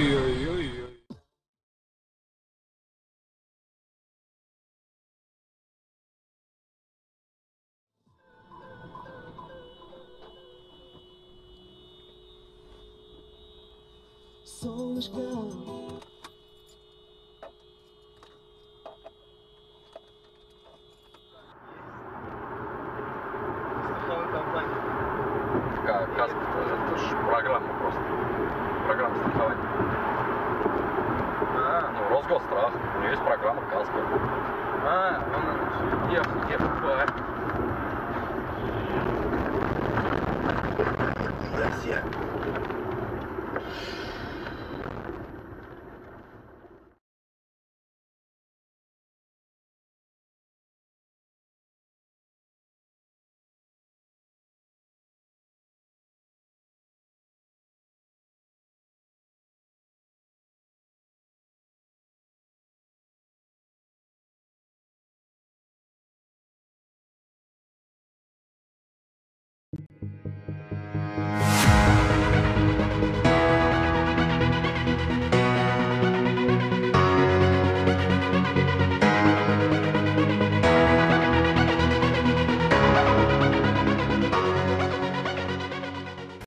Ой-ой-ой-ой-ой. Солнышко. Страховой компании. Каска, это же программа просто. Программа страхования. Ну, Росгосстрах. У нее есть программа каска. Да все.